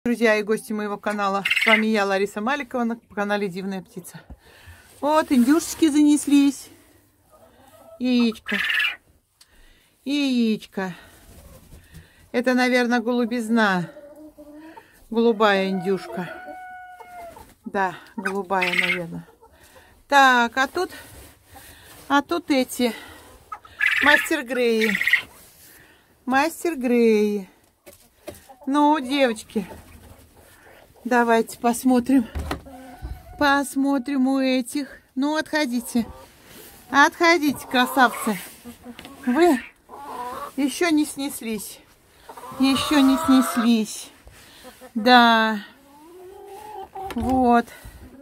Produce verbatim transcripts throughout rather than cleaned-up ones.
Друзья и гости моего канала, с вами я, Лариса Маликова, на канале Дивная Птица. Вот, индюшечки занеслись. Яичко. Яичко. Это, наверное, голубизна. Голубая индюшка. Да, голубая, наверное. Так, а тут... А тут эти... Мастер Греи. Мастер Греи. Ну, девочки... Давайте посмотрим. Посмотрим у этих. Ну, отходите. Отходите, красавцы. Вы еще не снеслись. Еще не снеслись. Да. Вот.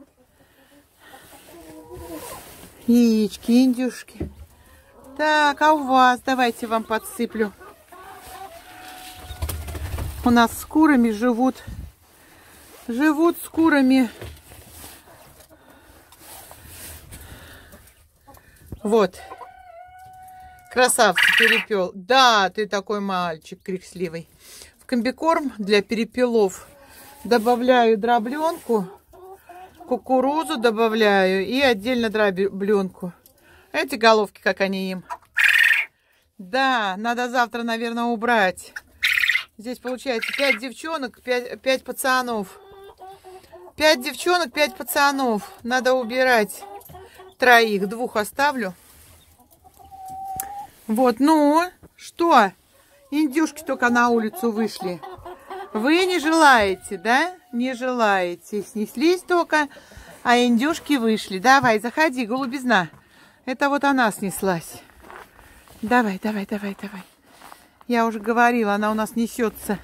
Яички, индюшки. Так, а у вас? Давайте вам подсыплю. У нас с курами живут... Живут с курами. Вот. Красавцы, перепел. Да, ты такой мальчик крикливый. В комбикорм для перепелов добавляю дробленку, кукурузу добавляю и отдельно дробленку. Эти головки, как они им. Да, надо завтра, наверное, убрать. Здесь получается пять девчонок, пять пацанов. Пять девчонок, пять пацанов. Надо убирать троих. Двух оставлю. Вот, ну, что? Индюшки только на улицу вышли. Вы не желаете, да? Не желаете. Снеслись только, а индюшки вышли. Давай, заходи, голубизна. Это вот она снеслась. Давай, давай, давай, давай. Я уже говорила, она у нас несется.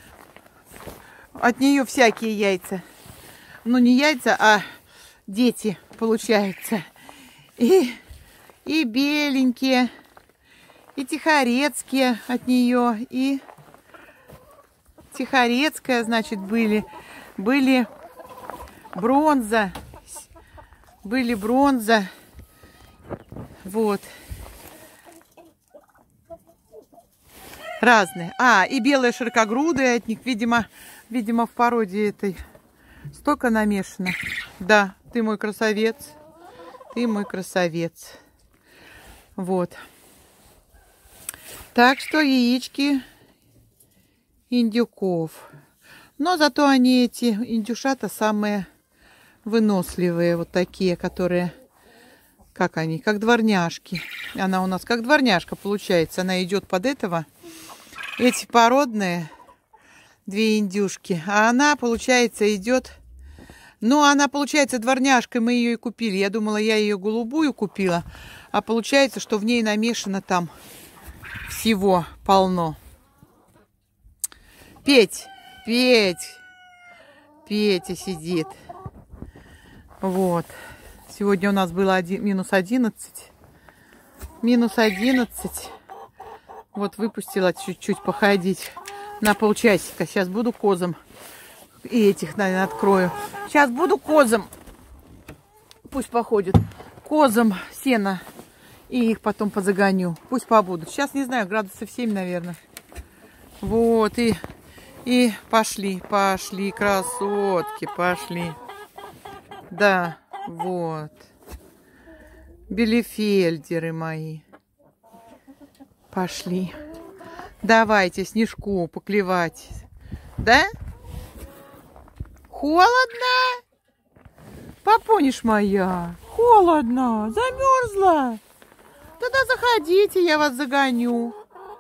От нее всякие яйца. Ну, не яйца, а дети, получается. И, и беленькие, и тихорецкие от нее, и тихорецкая, значит, были. Были бронза. Были бронза. Вот. Разные. А, и белые широкогрудые от них, видимо, видимо, в породе этой. Столько намешано. Да, ты мой красавец. Ты мой красавец. Вот. Так что яички индюков. Но зато они, эти индюшата, самые выносливые. Вот такие, которые... Как они? Как дворняжки. Она у нас как дворняжка получается. Она идет под этого. Эти породные... Две индюшки. А она, получается, идет... Ну, она, получается, дворняжкой, мы ее и купили. Я думала, я ее голубую купила. А получается, что в ней намешано там всего полно. Петь, Петь. Петя сидит. Вот. Сегодня у нас было один, минус одиннадцать. Минус одиннадцать. Вот выпустила чуть-чуть походить. На полчасика. Сейчас буду козам. И этих, наверное, открою. Сейчас буду козам. Пусть походят. Козам сено. И их потом позагоню. Пусть побудут. Сейчас, не знаю, градусов семь, наверное. Вот. И, и пошли. Пошли, красотки. Пошли. Да. Вот. Белефельдеры мои. Пошли. Давайте снежку поклевать. Да? Холодно? Папониш моя. Холодно. Замерзла. Тогда заходите, я вас загоню.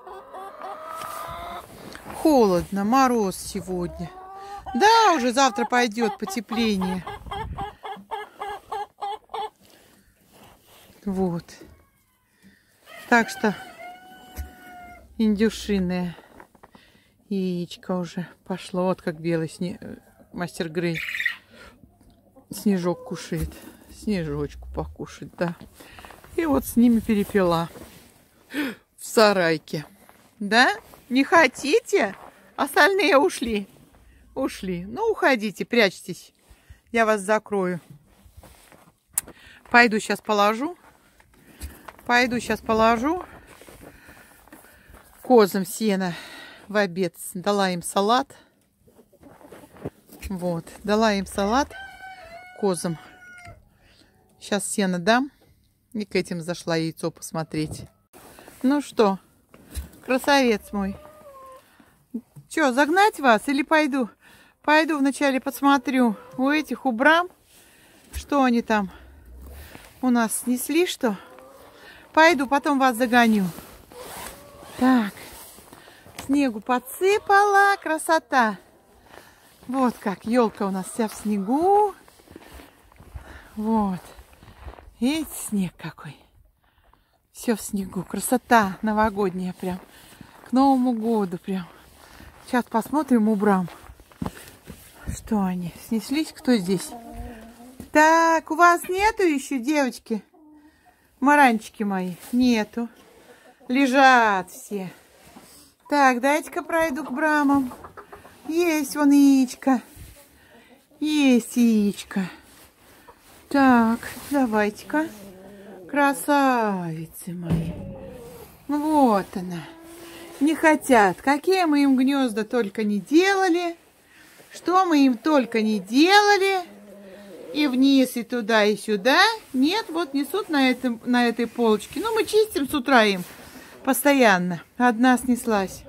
Холодно. Мороз сегодня. Да, уже завтра пойдет потепление. Вот. Так что... Индюшиное яичко уже пошло. Вот как белый сне... Мастер Грей. Снежок кушает. Снежочку покушать, да. И вот с ними перепела. В сарайке. Да? Не хотите? Остальные ушли. Ушли. Ну, уходите, прячьтесь. Я вас закрою. Пойду сейчас положу. Пойду сейчас положу. Козам сено в обед. Дала им салат. Вот, дала им салат козам. Сейчас сено дам. И к этим зашла яйцо посмотреть. Ну что, красавец мой. Че, загнать вас или пойду? Пойду вначале посмотрю у этих, у брам, что они там у нас снесли, что. Пойду, потом вас загоню. Так, снегу подсыпала, красота. Вот как, елка у нас вся в снегу. Вот. Видите, снег какой. Все в снегу. Красота новогодняя прям. К Новому году прям. Сейчас посмотрим у брам. Что они? Снеслись? Кто здесь? Так, у вас нету еще, девочки? Маранчики мои? Нету. Лежат все. Так, дайте-ка пройду к брамам. Есть вон яичко. Есть яичко. Так, давайте-ка. Красавицы мои. Вот она. Не хотят. Какие мы им гнезда только не делали. Что мы им только не делали. И вниз, и туда, и сюда. Нет, вот несут на, этом, на этой полочке. Ну, мы чистим с утра им постоянно. Одна снеслась.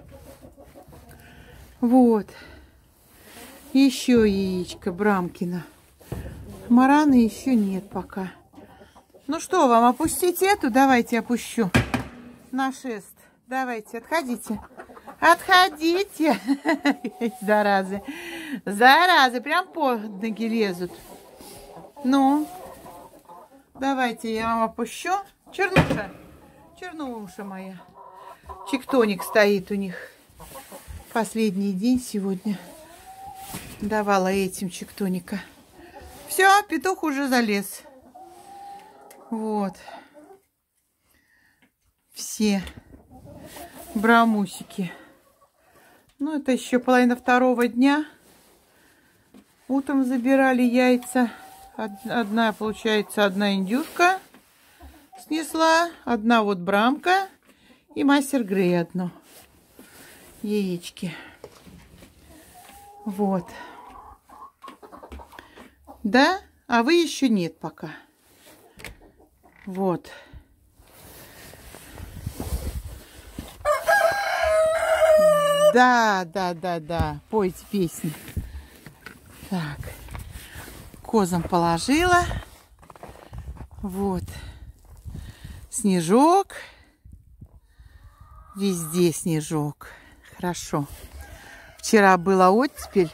Вот. Еще яичко Брамкина. Мараны еще нет пока. Ну что вам, опустить эту? Давайте опущу. На шест. Давайте, отходите. Отходите. Заразы. Заразы. Прям под ноги лезут. Ну. Давайте я вам опущу. Чернуша. Чернуша моя. Чиктоник стоит у них. Последний день сегодня. Давала этим чиктоника. Все, петух уже залез. Вот. Все брамусики. Ну, это еще половина второго дня. Утром забирали яйца. Одна, получается, одна индюшка снесла. Одна вот брамка. И мастер Грей одно. Яички. Вот. Да? А вы еще нет пока. Вот. Да, да, да, да. Пойте песни. Так. Козам положила. Вот. Снежок. Везде снежок. Хорошо. Вчера была оттепель.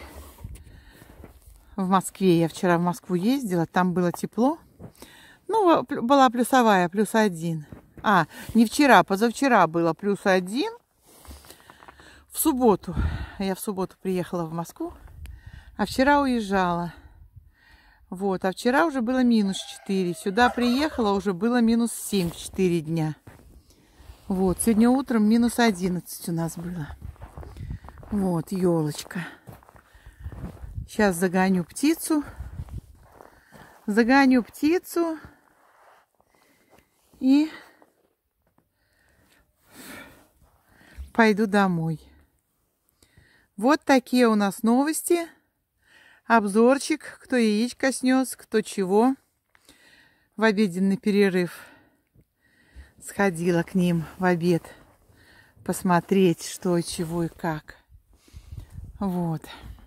В Москве. Я вчера в Москву ездила. Там было тепло. Ну, была плюсовая, плюс один. А, не вчера, позавчера было плюс один. В субботу. Я в субботу приехала в Москву. А вчера уезжала. Вот. А вчера уже было минус четыре. Сюда приехала, уже было минус семь в четыре дня. Вот. Сегодня утром минус одиннадцать у нас было. Вот, елочка. Сейчас загоню птицу. Загоню птицу. И пойду домой. Вот такие у нас новости. Обзорчик. Кто яичко снес, кто чего. В обеденный перерыв сходила к ним в обед. Посмотреть, что, чего и как. Вот.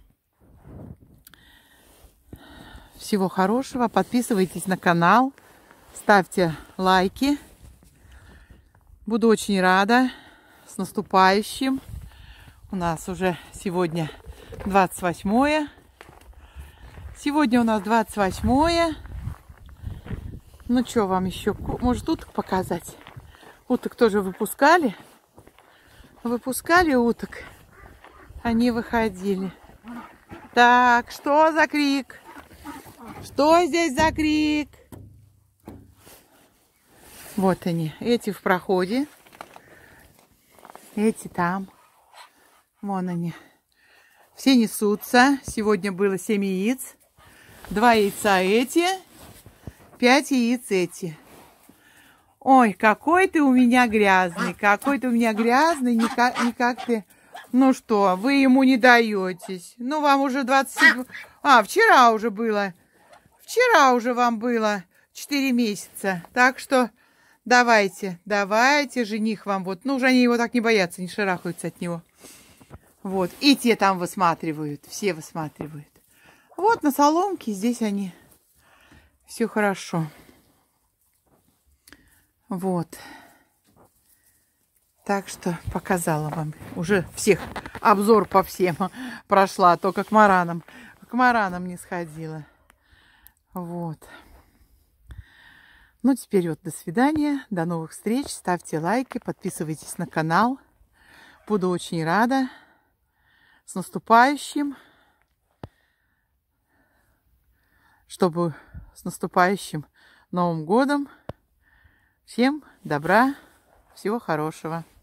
Всего хорошего. Подписывайтесь на канал. Ставьте лайки. Буду очень рада. С наступающим. У нас уже сегодня двадцать восьмое. Сегодня у нас двадцать восьмое. Ну что вам еще? Может, уток показать? Уток тоже выпускали. Выпускали уток. Они выходили. Так, что за крик? Что здесь за крик? Вот они. Эти в проходе. Эти там. Вон они. Все несутся. Сегодня было семь яиц. Два яйца эти. Пять яиц эти. Ой, какой ты у меня грязный. Какой ты у меня грязный. Никак, никак ты Ну что, вы ему не даетесь. Ну, вам уже двадцать семь... А, вчера уже было. Вчера уже вам было четыре месяца. Так что давайте, давайте, жених вам вот. Ну, уже они его так не боятся, не шарахаются от него. Вот, и те там высматривают, все высматривают. Вот на соломке здесь они. Все хорошо. Вот. Так что показала вам. Уже всех обзор по всем прошла. Только к маранам. К маранам не сходила. Вот. Ну, теперь вот до свидания. До новых встреч. Ставьте лайки. Подписывайтесь на канал. Буду очень рада. С наступающим. Чтобы с наступающим Новым годом. Всем добра. Всего хорошего.